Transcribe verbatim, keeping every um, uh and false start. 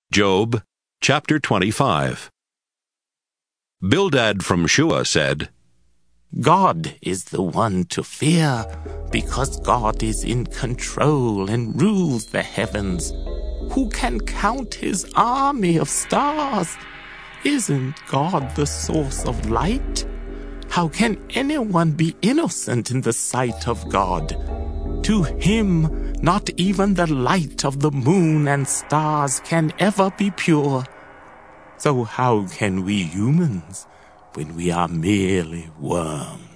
Job chapter twenty-five. Bildad from Shua said, God is the one to fear, because God is in control and rules the heavens. Who can count his army of stars? Isn't God the source of light? How can anyone be innocent in the sight of God? To him, not even the light of the moon and stars can ever be pure. So how can we humans, when we are merely worms?